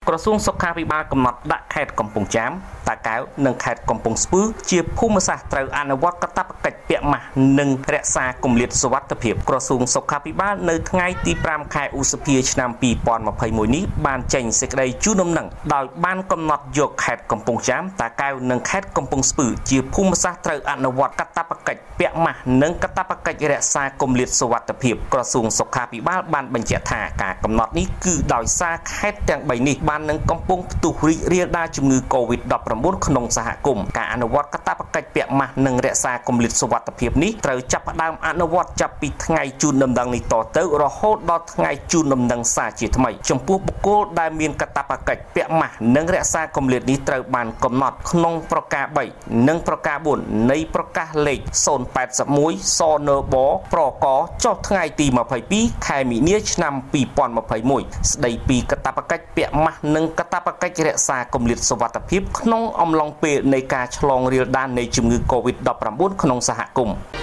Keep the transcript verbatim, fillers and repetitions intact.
ក្រសួងសុខាភិបាលកំណត់ដាក់ខេត្តកំពង់ចាមតាកែវនិងខេត្តកំពង់ស្ពឺជាភូមិសាស្ត្រត្រូវអនុវត្តកាតព្វកិច្ចពាក់ម៉ាស់និងរក្សាគម្លាតសុវត្ថិភាពក្រសួងសុខាភិបាលនៅថ្ងៃទីប្រាំខែឧសភាឆ្នាំពីរពាន់ម្ភៃមួយនេះបានចេញសេចក្តីជូនដំណឹងដោយបានកំណត់យកខេត្តកំពង់ចាមតាកែវនិងខេត្តកំពង់ស្ពឺជាភូមិសាស្ត្រត្រូវអនុវត្តកាតព្វកិច្ចពាក់ម៉ាស់និងកាតព្វកិច្ចរក្សាគម្លាតសុវត្ថិភាពក្រសួងសុខាភិបាលបានបញ្ជាក់ថាការកំណត់នេះគឺដោយសារខេត្តទាំងបីនេះបាននឹងកំពុងផ្ទុះរីករាលដាលជំងឺ កូវីដ ដប់ប្រាំបួន ក្នុងសហគមន៍ការអនុវត្តកាតព្វកិច្ចពាក់ម៉ាស់និងរក្សាគម្លាតសុវត្ថិភាពនេះត្រូវចាប់ផ្ដើមអនុវត្តចាប់ពីថ្ងៃជូនដំណឹងនេះតទៅរហូតដល់ថ្ងៃជូនដំណឹងសារជាថ្មីចំពោះបុគ្គលដែលមានកាតព្វកិច្ចពាក់ម៉ាស់និងរក្សាគម្លាតនេះត្រូវបានកំណត់ក្នុងប្រការបីនិងប្រការបួននៃប្រកាសលេខ ศูนย์ แปด មួយ ស ន ប ប្រក ចុះថ្ងៃទីម្ភៃពីរខែមីនាឆ្នាំពីរពាន់ម្ភៃមួយស្ដីពីកាតព្វកិច្ចពាក់ម៉ាស់និងកាតព្វកិច្ចរក្សាគម្លាតសុវត្ថិភាពក្នុងអំឡុងពេលនៃការឆ្លងរាលដាលនៃជំងឺ កូវីដ ដប់ប្រាំបួន ក្នុងសហគមន៍